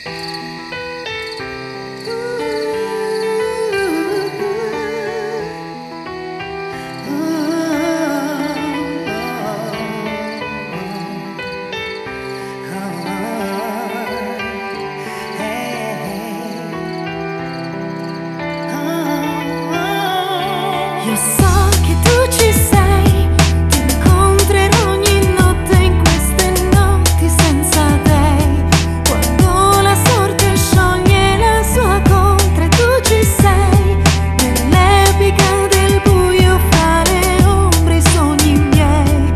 Io so che tu ci sei, ti incontrerò ogni notte in queste notti senza dei. Quando la sorte scioglie la sua contra, tu ci sei, nell'epica del buio fra le ombre i sogni miei.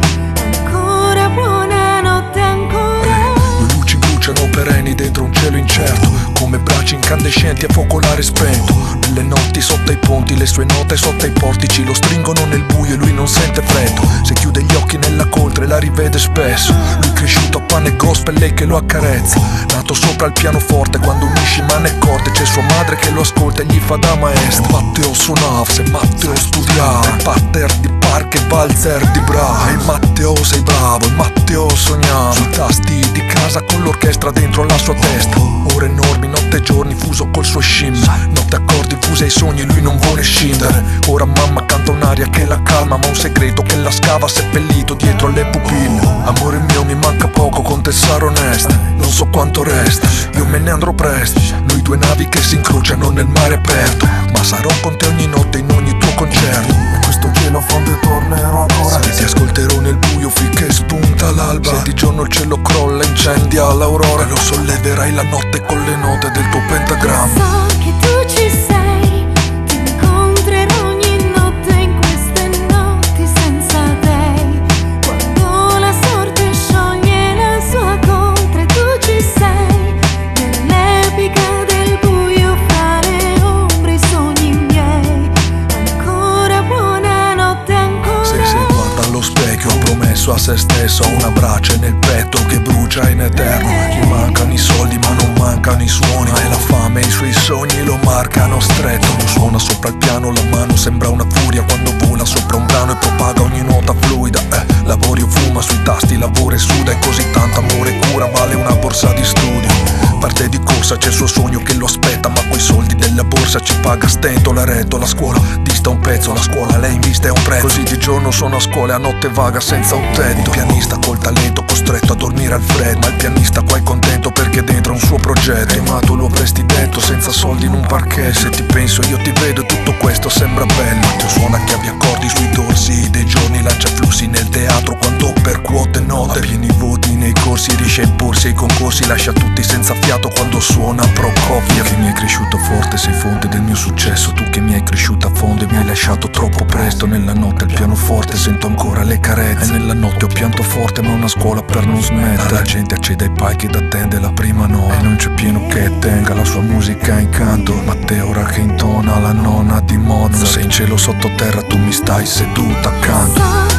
Ancora buonanotte, ancora. Le luci bruciano perenni dentro un cielo incerto, come braccia incandescenti a focolare spento. Nelle notti sotto i ponti, le sue note sotto i portici lo stringono nel buio e lui non sente freddo. Se chiude gli occhi nella coltre la rivede spesso. Lui cresciuto a pane e gospel, lei che lo accarezza. Nato sopra il pianoforte, quando unisci mani e corde c'è sua madre che lo ascolta e gli fa da maestra. Matteo suonava, se Matteo studiava, il patter di Park e valzer di Bra. E Matteo sei bravo, e Matteo sognava sui tasti di casa con l'orchestra dentro la sua testa. Ore enormi, notte e giorni fuso col suo scim, notte accordi fuse ai sogni, lui non vuole scindere. Ora mamma canta un'aria che la calma, ma un segreto che la scava seppellito dietro alle pupille. Amore mio, mi manca poco, con te sarò onesta, non so quanto resta, io me ne andrò presto. Noi due navi che si incrociano nel mare aperto, ma sarò con te ogni notte in ogni tuo concerto. In questo cielo fondo e tornerò ancora, se ti ascolterò nel buio finché spunta l'alba. Se di giorno il cielo crolla, incendia l'aurora, lo solleverai la notte con le note del tuo pentagramma. So che tu ci sei, ti incontrerò ogni notte in queste notti senza dei. Quando la sorte scioglie la sua contra, tu ci sei, nell'epica del buio fra le ombre i sogni miei. Ancora buonanotte, ancora. Se si guarda allo specchio, ha promesso a se stesso una brace nel petto che brucia in eterno. Gli mancano i soldi ma non mancano i suoni, e la fame e i suoi sogni lo marcano stretto. Lo suona sopra il piano, la mano sembra una furia quando vola sopra un brano e propaga ogni nota fluida. Lavori o fuma sui tasti, lavora e suda, e così tanto amore e cura vale una borsa di studio. Parte di corsa, c'è il suo sogno che lo aspetta, ma coi soldi della borsa ci paga stento l'eretto. La scuola dista un pezzo, la scuola lei in vista è un prezzo. Così di giorno sono a scuola e a notte vaga senza un tetto. Il pianista col talento costretto a dormire al freddo, ma il pianista qua è contento perché dentro è un suo progetto. Ma tu lo avresti detto senza soldi in un parquet. Se ti penso io ti vedo e tutto questo sembra bello. Ti suona chiavi accordi sui dorsi dei giorni, lancia flussi nel teatro quando percuote note. A pieni voti nei corsi riesce a imporsi ai concorsi, lascia tutti senza fiato quando suona Prokofiev. Che mi hai cresciuto forte, sei fonte del mio successo. Tu che mi hai cresciuto a fondo e mi hai lasciato troppo presto. Nella notte al pianoforte sento ancora le carezze, e nella notte ho pianto forte ma una scuola per non smettere. La gente accede ai palchi ed attende la prima nota, e non c'è pieno che tenga la sua musica in canto. Matteo ora che intona la nonna di Mozart. Sei in cielo sottoterra, tu mi stai seduta accanto.